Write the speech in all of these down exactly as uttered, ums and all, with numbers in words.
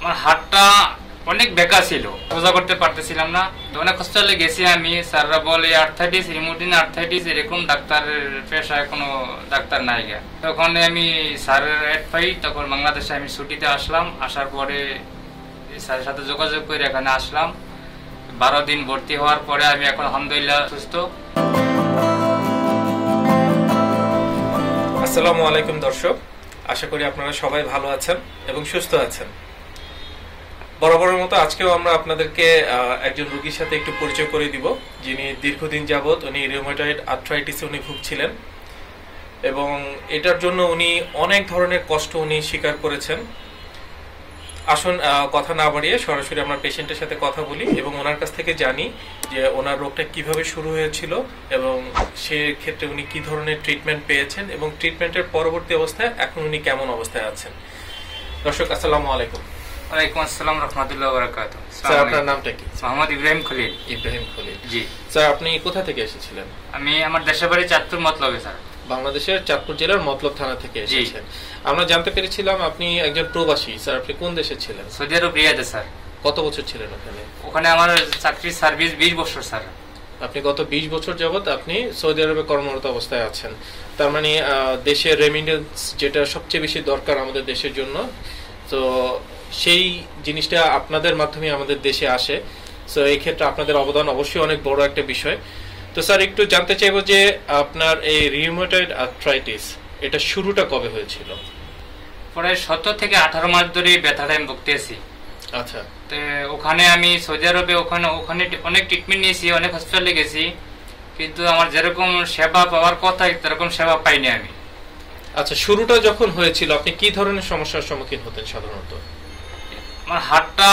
আমার হাতটা অনেক বেঁকা ছিল, সোজা করতে পারতেছিলাম না। অনেক হসপিটালে গেছি আমি, স্যাররা বলে আর্থাইটিস, রিমোটিন আর্থাইটিস, এরকম ডাক্তারের পেশায় কোনো ডাক্তার নাই গে। তখন আমি স্যারের অ্যাড পাই, তখন বাংলাদেশে আমি ছুটিতে আসলাম। আসার পরে স্যারের সাথে যোগাযোগ করে এখানে আসলাম। বারো দিন ভর্তি হওয়ার পরে আমি এখন আলহামদুলিল্লাহ সুস্থ। আসসালামু আলাইকুম দর্শক, আশা করি আপনারা সবাই ভালো আছেন এবং সুস্থ আছেন। বরাবরের মতো আজকেও আমরা আপনাদেরকে একজন রোগীর সাথে একটু পরিচয় করে দিব, যিনি দীর্ঘদিন যাবৎ উনি রিউমাটয়েড আর্থ্রাইটিসে উনি ভুগছিলেন এবং এটার জন্য উনি অনেক ধরনের কষ্ট উনি স্বীকার করেছেন। আসুন কথা না বাড়িয়ে সরাসরি আমরা পেশেন্টের সাথে কথা বলি এবং ওনার কাছ থেকে জানি যে ওনার রোগটা কিভাবে শুরু হয়েছিল এবং সে ক্ষেত্রে উনি কি ধরনের ট্রিটমেন্ট পেয়েছেন এবং ট্রিটমেন্টের পরবর্তী অবস্থায় এখন উনি কেমন অবস্থায় আছেন। দর্শক আসসালামু আলাইকুম। ওয়ালাইকুম আসসালাম রাহমাতুল্লাহি ওয়া বারাকাতুহু। স্যার আপনার নামটা কি? মোহাম্মদ ইব্রাহিম খলিল। ইব্রাহিম খলিল, জি স্যার। আপনি কোথা থেকে এসেছিলেন? আমি আমার দেশের বাড়ি চাঁদপুর মতলবে স্যার। বাংলাদেশের চাঁদপুর জেলার মতলব থানা থেকে এসেছেন। আমরা জানতে পেরেছিলাম আপনি একজন প্রবাসী। স্যার আপনি কোন দেশে ছিলেন? সৌদি আরব রিয়াদে স্যার। কত বছর ছিলেন ওখানে? ওখানে আমার চাকরির সার্ভিস বিশ বছর স্যার। আপনি গত বিশ বছর যাবত আপনি সৌদি আরবে কর্মরত অবস্থায় আছেন। তার মানে দেশের রেমিটেন্স যেটা সবচেয়ে বেশি দরকার আমাদের দেশের জন্য, তো সেই জিনিসটা আপনাদের মাধ্যমে আমাদের দেশে আসে। সো এই ক্ষেত্রে আপনাদের অবদান অবশ্যই অনেক বড় একটা বিষয়। তো স্যার একটু জানতে চাইবো যে আপনার এই রিউমাটয়েড আর্থ্রাইটিস এটা শুরুটা কবে হয়েছিল? প্রায় সতেরো থেকে আঠারো মাস ধরে ব্যথাটা আমি ভুগতেছি। আচ্ছা। তো ওখানে আমি সৌদি আরবে ওখানে ওখানে অনেক ট্রিটমেন্ট নিয়েছি, অনেক হসপিটালে গেছি, কিন্তু আমার যেরকম সেবা পাওয়ার কথা সেরকম সেবা পাইনি আমি। আচ্ছা, শুরুটা যখন হয়েছিল আপনি কি ধরনের সমস্যার সম্মুখীন হতেন সাধারণত? আমার হাতটা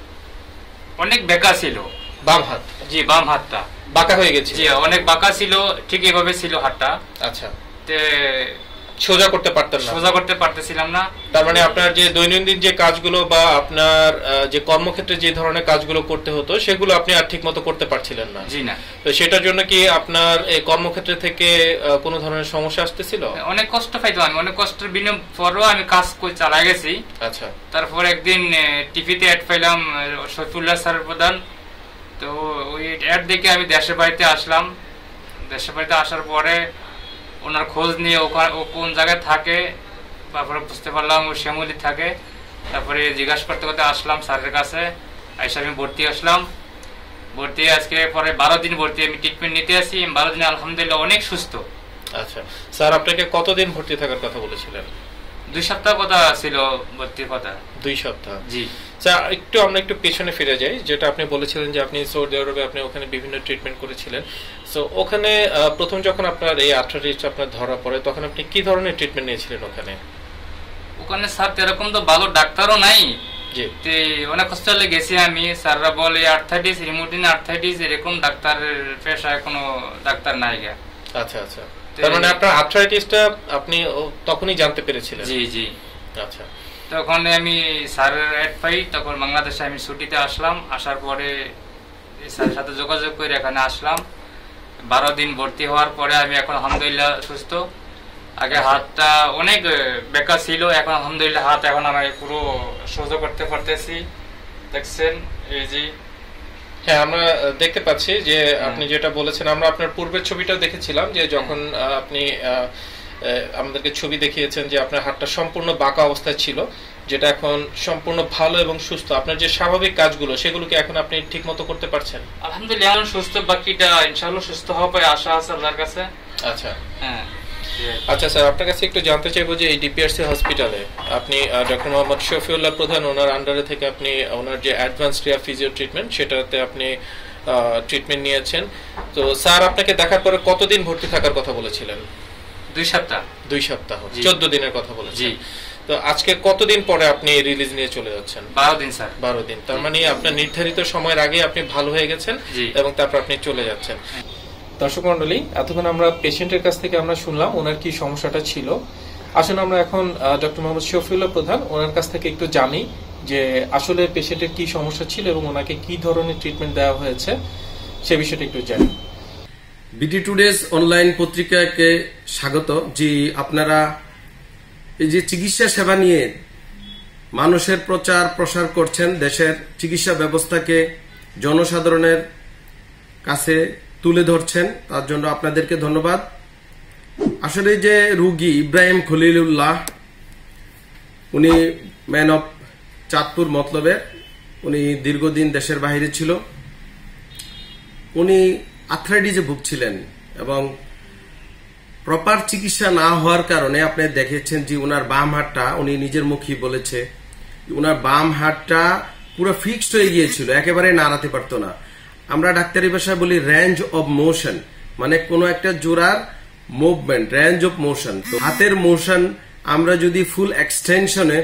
অনেক বেঁকা ছিল। বাম হাত? জি, বাম হাতটা বাঁকা হয়ে গেছে। জি, অনেক বাঁকা ছিল, ঠিক এভাবে ছিল হাতটা। আচ্ছা। তে সোজা করতে পারতেন না? সোজা করতে পারতেছিলাম না। তার মানে আপনার যে দৈনন্দিন যে কাজগুলো বা আপনার যে কর্মক্ষেত্রে যে ধরনের কাজগুলো করতে হতো সেগুলো আপনি আর ঠিক মতো করতে পারছিলেন না? জি না। তো সেটার জন্য কি আপনার এই কর্মক্ষেত্রে থেকে কোনো ধরনের সমস্যা আসতেছিল? অনেক কষ্ট পাইতাম আমি, অনেক কষ্টের বিনিময়ে পরেও আমি কাজ করে চালাই গেছি। আচ্ছা। তারপর একদিন টিভিতে অ্যাড পাইলাম শফিউল্লাহ স্যারের প্রধান, তো ওই অ্যাড দেখে আমি দেশের বাড়িতে আসলাম। দেশের বাড়িতে আসার পরে ওনার খোঁজ নিয়ে ওখানে ও কোন জায়গায় থাকে, তারপরে বুঝতে পারলাম ও শ্যামলি থাকে। তারপরে জিজ্ঞাসা করতে করতে আসলাম স্যারের কাছে, এসে আমি ভর্তি আসলাম। ভর্তি আজকে পরে বারো দিন ভর্তি আমি ট্রিটমেন্ট নিতে আসি। বারো দিনে আলহামদুলিল্লাহ অনেক সুস্থ। আচ্ছা স্যার, আপনাকে কতদিন ভর্তি থাকার কথা বলেছিলেন? দুই সপ্তাহ কথা ছিল ভর্তির কথা। দুই সপ্তাহ? জি স্যার, একটু আমরা একটু পেছনে ফিরে যাই। যেটা আপনি বলেছিলেন যে আপনি সৌদি আরবে আপনি ওখানে বিভিন্ন ট্রিটমেন্ট করেছিলেন। সো ওখানে প্রথম যখন আপনার এই আর্থ্রাইটিস আপনার ধরা পড়ে তখন আপনি কি ধরনের ট্রিটমেন্ট নিয়েছিলেন ওখানে? ওখানে স্যার এরকম তো ভালো ডাক্তারও নাই। জি। অনেক হসপিটালে গেছি আমি, স্যাররা বলে আর্থ্রাইটিস, রিমোটিন আর্থ্রাইটিস, এরকম ডাক্তারের পেশায় কোনো ডাক্তার নাই গে। আচ্ছা আচ্ছা। তার মানে আপনার আর্থ্রাইটিসটা আপনি তখনই জানতে পেরেছিলেন? জি জি। আচ্ছা। তখন আমি স্যারের অ্যাড পাই, তখন বাংলাদেশে আমি ছুটিতে আসলাম। আসার পরে স্যারের সাথে যোগাযোগ করে এখানে আসলাম। বারো দিন ভর্তি হওয়ার পরে আমি এখন আলহামদুলিল্লাহ সুস্থ। আগে হাতটা অনেক বেঁকা ছিল, এখন আলহামদুলিল্লাহ হাত এখন আমি পুরো সোজা করতে পারতেছি। দেখছেন এই যে। হ্যাঁ, আমরা দেখতে পাচ্ছি যে আপনি যেটা বলেছেন, আমরা আপনার পূর্বের ছবিটাও দেখেছিলাম যে যখন আপনি আমাদেরকে ছবি দেখিয়েছেন যে আপনার হাতটা সম্পূর্ণ বাঁকা অবস্থায় ছিল, যেটা এখন সম্পূর্ণ ভালো এবং সুস্থ। আপনার যে স্বাভাবিক কাজগুলো সেগুলোকে এখন আপনি ঠিক মতো করতে পারছেন? আলহামদুলিল্লাহ এখন সুস্থ, বাকিটা ইনশাআল্লাহ সুস্থ হওয়ার আশা আছে আল্লাহর কাছে। আচ্ছা হ্যাঁ। আচ্ছা স্যার, আপনার কাছে একটু জানতে চাইবো যে এই ডিপিআরসি হসপিটালে আপনি ডক্টর মোহাম্মদ শফিউল্লাহ প্রধান ওনার আন্ডারে থেকে আপনি ওনার যে অ্যাডভান্সড রিয়া ফিজিও ট্রিটমেন্ট সেটাতে আপনি ট্রিটমেন্ট নিয়েছেন। তো স্যার আপনাকে দেখার পরে কতদিন ভর্তি থাকার কথা বলেছিলেন? দুই সপ্তাহ। দুই সপ্তাহ, চোদ্দ দিনের কথা বলেছেন। জি। তো আজকে কতদিন পরে আপনি রিলিজ নিয়ে চলে যাচ্ছেন? বারো দিন স্যার। বারো দিন। তার মানে আপনার নির্ধারিত সময়ের আগে আপনি ভালো হয়ে গেছেন এবং তারপর আপনি চলে যাচ্ছেন। দর্শক মন্ডলী, এতক্ষণ আমরা পেশেন্টের কাছ থেকে আমরা শুনলাম ওনার কি সমস্যাটা ছিল। আসুন আমরা এখন ডক্টর মোহাম্মদ শফিউল্লাহ প্রধান ওনার কাছ থেকে একটু জানি যে আসলে পেশেন্টের কি সমস্যা ছিল এবং ওনাকে কি ধরনের ট্রিটমেন্ট দেওয়া হয়েছে সে বিষয়টা একটু জানি। বিডি টুডেজ অনলাইন পত্রিকাকে স্বাগত। জি, আপনারা এই যে চিকিৎসা সেবা নিয়ে মানুষের প্রচার প্রসার করছেন, দেশের চিকিৎসা ব্যবস্থাকে জনসাধারণের কাছে তুলে ধরছেন, তার জন্য আপনাদেরকে ধন্যবাদ। আসলে যে রুগী ইব্রাহিম খলিলুল্লাহ, উনি ম্যান অফ চাঁদপুর মতলবের, উনি দীর্ঘদিন দেশের বাইরে ছিল। উনি আর্থ্রাইটিসে ভুগছিলেন এবং প্রপার চিকিৎসা না হওয়ার কারণে আপনি দেখেছেন যে ওনার বাম হাতটা, উনি নিজের মুখেই বলেছে, ওনার বাম হাতটা পুরো ফিক্সড হয়ে গিয়েছিল, একেবারে নাড়াতে পারতো না। আমরা ডাক্তারি ভাষায় বলি রেঞ্জ অফ মোশন, মানে কোনো একটা জোড়ার মুভমেন্ট, রেঞ্জ অফ মোশন। তো হাতের মোশন আমরা যদি ফুল এক্সটেনশনে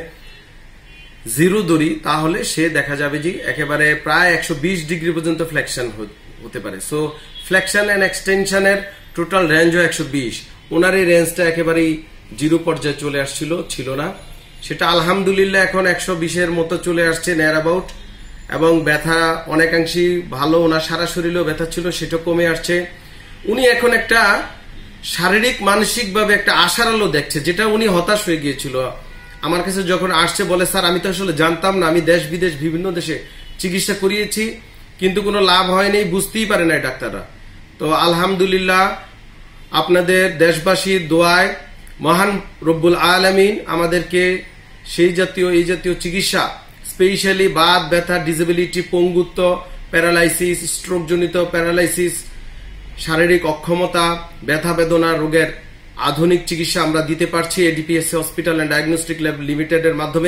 জিরো ধরি তাহলে সে দেখা যাবে যে একেবারে প্রায় একশো বিশ ডিগ্রি পর্যন্ত ফ্লেকশন হতে পারে। সো ফ্লেকশন এন্ড এক্সটেনশনের টোটাল রেঞ্জও একশো বিশ। ওনার এই রেঞ্জটা একেবারেই জিরো পর্যায়ে চলে আসছিল, ছিল না। সেটা আলহামদুলিল্লাহ এখন একশো বিশের মতো চলে আসছে নেয়ার অ্যাবাউট, এবং ব্যথা অনেকাংশেই ভালো। ওনার সারা শরীরেও ব্যথা ছিল, সেটা কমে আসছে। উনি এখন একটা শারীরিক মানসিক ভাবে একটা আশার আলো দেখছে, যেটা উনি হতাশ হয়ে গিয়েছিল। আমার কাছে যখন আসছে বলে, স্যার আমি তো আসলে জানতাম না, আমি দেশ বিদেশ বিভিন্ন দেশে চিকিৎসা করিয়েছি কিন্তু কোনো লাভ হয়নি, বুঝতেই পারে না ডাক্তাররা। তো আলহামদুলিল্লাহ আপনাদের দেশবাসীর দোয়ায় মহান রব্বুল আলামিন আমাদেরকে সেই জাতীয় এই জাতীয় চিকিৎসা, স্পেশালি বাত ব্যথা, ডিসেবিলিটি, পঙ্গুত্ব, প্যারালাইসিস, স্ট্রোক জনিত প্যারালাইসিস, শারীরিক অক্ষমতা, ব্যথা বেদনা রোগের আধুনিক চিকিৎসা আমরা দিতে পারছি ADPSC hospital and diagnostic lab লিমিটেডের মাধ্যমে।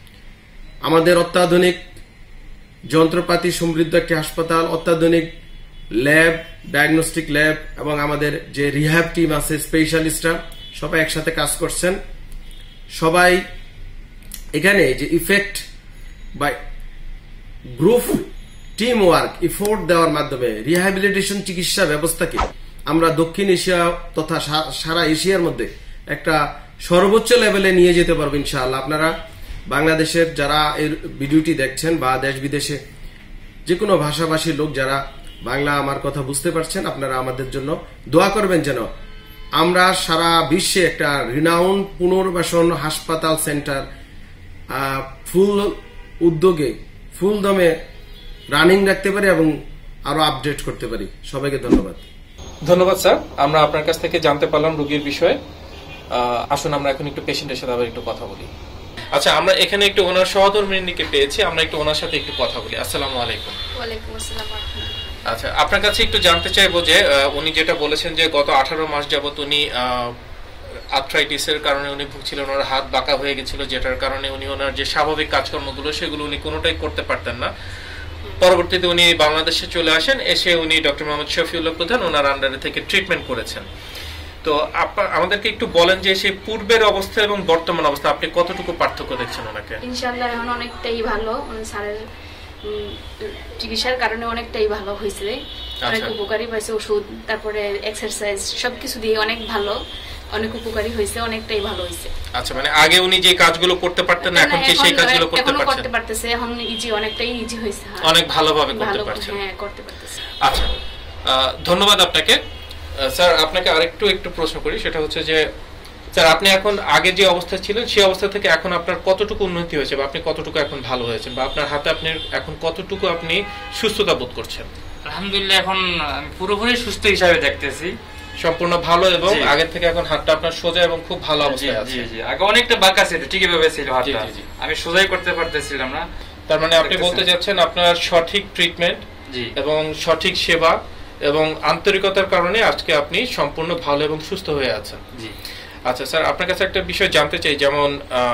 আমাদের অত্যাধুনিক যন্ত্রপাতি সমৃদ্ধ একটি হাসপাতাল, অত্যাধুনিক ল্যাব, ডায়াগনস্টিক ল্যাব, এবং আমাদের যে রিহ্যাব টিম আছে, স্পেশালিস্টরা সবাই একসাথে কাজ করছেন। সবাই এখানে যে ইফেক্ট বা গ্রুপ টিম ওয়ার্ক, ইফোর্ট দেওয়ার মাধ্যমে রিহ্যাবিলিটেশন চিকিৎসা ব্যবস্থাকে আমরা দক্ষিণ এশিয়া তথা সারা এশিয়ার মধ্যে একটা সর্বোচ্চ লেভেলে নিয়ে যেতে পারবো ইনশাআল্লাহ। আপনারা বাংলাদেশের যারা এর ভিডিওটি দেখছেন বা দেশ বিদেশে যে কোনো ভাষাভাষীর লোক যারা বাংলা আমার কথা বুঝতে পারছেন, আপনারা আমাদের জন্য দোয়া করবেন যেন আমরা সারা বিশ্বে একটা রিনাউন্ড পুনর্বাসন হাসপাতাল সেন্টার ফুল উদ্যোগে ফুল দমে রানিং রাখতে পারি এবং আরো আপডেট করতে পারি। সবাইকে ধন্যবাদ। ধন্যবাদ স্যার, আমরা আপনার কাছ থেকে জানতে পারলাম রোগীর বিষয়ে। আসুন আমরা এখন একটু পেশেন্টের সাথে আবার একটু কথা বলি। আচ্ছা, আমরা এখানে একটু ওনার সহধর্মিণীকে পেয়েছি, আমরা একটু ওনার সাথে একটু কথা বলি। আসসালামু আলাইকুম। ওয়ালাইকুম আসসালাম। আচ্ছা, আপনার কাছে একটু জানতে চাইবো যে উনি যেটা বলেছেন যে গত আঠারো মাস যাবত উনি আর্থ্রাইটিসের কারণে উনি ভুগছিলেন, ওনার হাত বাঁকা হয়ে গেছিল, যেটার কারণে উনি ওনার যে স্বাভাবিক কাজকর্মগুলো সেগুলো উনি কোনোটাই করতে পারতেন না। পরবর্তীতে উনি বাংলাদেশে চলে আসেন, এসে উনি ডক্টর মোহাম্মদ শফিউল্লাহ প্রধান ওনার আন্ডারে থেকে ট্রিটমেন্ট করেছেন। তো আমাদেরকে একটু বলেন যে সেই পূর্বের অবস্থা এবং বর্তমান অবস্থা আপনি কতটুকু পার্থক্য দেখছেন ওনাকে? ইনশাআল্লাহ এখন অনেকটাই ভালো, স্যারের চিকিৎসার কারণে অনেকটাই ভালো হয়েছে, অনেক উপকারী পাইছে। ওষুধ, তারপরে এক্সারসাইজ সবকিছু দিয়ে অনেক ভালো, অনেক উপকারী হয়েছে, অনেকটাই ভালো হয়েছে। আচ্ছা, মানে আগে উনি যে কাজগুলো করতে পারতেন না, এখন কি সেই কাজগুলো করতে পারছেন? করতে পারতেছে, এখন ইজি, অনেকটাই ইজি হয়েছে, অনেক ভালোভাবে করতে পারছেন। হ্যাঁ, করতে পারতেছে। আচ্ছা, ধন্যবাদ আপনাকে। স্যার, আপনাকে আরেকটু একটু প্রশ্ন করি, সেটা হচ্ছে যে স্যার আপনি এখন আগে যে অবস্থা ছিলেন সেই অবস্থা থেকে এখন আপনার কতটুকু উন্নতি হয়েছে, বা আপনি কতটুকু এখন ভালো হয়েছেন, বা আপনার হাতে আপনি এখন কতটুকু আপনি সুস্থতা বোধ করছেন? আলহামদুলিল্লাহ এখন আমি পুরোপুরি সুস্থ হিসাবে দেখতেছি, সম্পূর্ণ ভালো, এবং আগের থেকে এখন হাতটা আপনার সোজা এবং খুব ভালো অবস্থায় আছে। জি জি, আগে অনেকটা বাঁকা ছিল, ঠিকই ভাবে ছিল হাতটা, আমি সোজাই করতে পারতেছিলাম না। তার মানে আপনি বলতে যাচ্ছেন আপনার সঠিক ট্রিটমেন্ট এবং সঠিক সেবা এবং আন্তরিকতার কারণে আজকে আপনি সম্পূর্ণ ভালো এবং সুস্থ হয়ে আছেন। জি। আচ্ছা স্যার, আপনার কাছে একটা বিষয় জানতে চাই, যেমন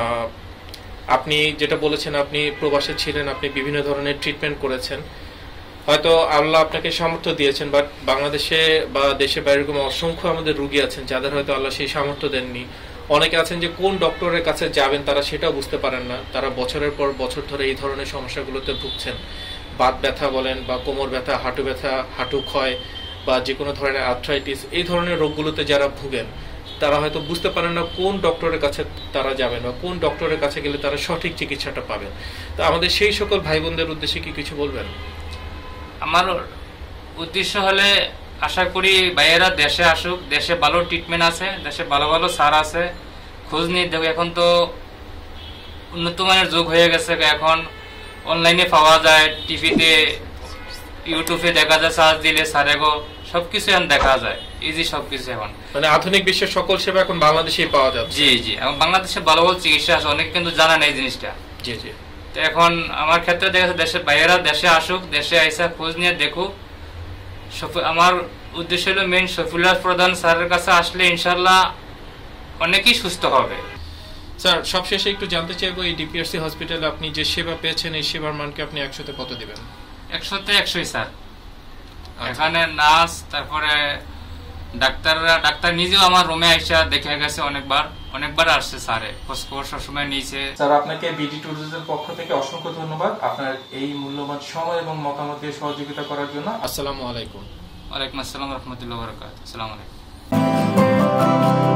আপনি যেটা বলেছেন আপনি প্রবাসে ছিলেন, আপনি বিভিন্ন ধরনের ট্রিটমেন্ট করেছেন, হয়তো আল্লাহ আপনাকে সামর্থ্য দিয়েছেন, বাট বাংলাদেশে বা দেশে বাইরে এরকম অসংখ্য আমাদের রোগী আছেন যাদের হয়তো আল্লাহ সেই সামর্থ্য দেননি। অনেকে আছেন যে কোন ডক্টরের কাছে যাবেন তারা সেটাও বুঝতে পারেন না, তারা বছরের পর বছর ধরে এই ধরনের সমস্যাগুলোতে ভুগছেন। বাত ব্যথা বলেন বা কোমর ব্যথা, হাঁটু ব্যথা, হাঁটু ক্ষয় বা যে কোনো ধরনের আর্থ্রাইটিস, এই ধরনের রোগগুলোতে যারা ভুগেন তারা হয়তো বুঝতে পারেন না কোন ডক্টরের কাছে তারা যাবেন বা কোন ডক্টরের কাছে গেলে তারা সঠিক চিকিৎসাটা পাবেন। তো আমাদের সেই সকল ভাই বোনদের উদ্দেশ্যে কি কিছু বলবেন? আমার উদ্দেশ্য হলে আশা করি ভাইয়েরা দেশে আসুক, দেশে ভালো ট্রিটমেন্ট আছে, দেশে ভালো ভালো স্যার আছে, খোঁজ নিয়ে দেখো। এখন তো উন্নত মানের যুগ হয়ে গেছে, এখন অনলাইনে পাওয়া যায়, টিভিতে ইউটিউবে দেখা যায়, সার্চ দিলে সারেগো সবকিছু এখন দেখা যায়, ইজি সবকিছু এখন। মানে আধুনিক বিশ্বের সকল সেবা এখন বাংলাদেশেই পাওয়া যাচ্ছে। জি জি, এবং বাংলাদেশে ভালো ভালো চিকিৎসা আছে, অনেক কিন্তু জানা নেই জিনিসটা। জি জি। তো এখন আমার ক্ষেত্রে দেখা যাচ্ছে দেশের বাইরেরা দেশে আসুক, দেশে আইসা খোঁজ নিয়ে দেখুক। আমার উদ্দেশ্য হলো মেইন শফিউল্লাহ প্রধান স্যারের কাছে আসলে ইনশাল্লাহ অনেকেই সুস্থ হবে। স্যার সবশেষে একটু জানতে চাইবো, এই ডিপিআরসি হসপিটালে আপনি যে সেবা পেয়েছেন এই সেবার মানকে আপনি একশোতে কত দিবেন? একশোতে একশোই স্যার। এখানে নার্স, তারপরে ডাক্তাররা, ডাক্তার নিজেও আমার রুমে আইসা দেখে গেছে অনেকবার, অনেকবার আসছে স্যারে, খোঁজখবর সবসময় নিয়েছে। স্যার আপনাকে বিডি ট্যুরিজমের পক্ষ থেকে অসংখ্য ধন্যবাদ আপনার এই মূল্যবান সময় এবং মতামত দিয়ে সহযোগিতা করার জন্য। আসসালামু আলাইকুম। ওয়ালাইকুম আসসালাম রহমতুল্লাহ বারাকাতুহু। আসসালামু আলাইকুম।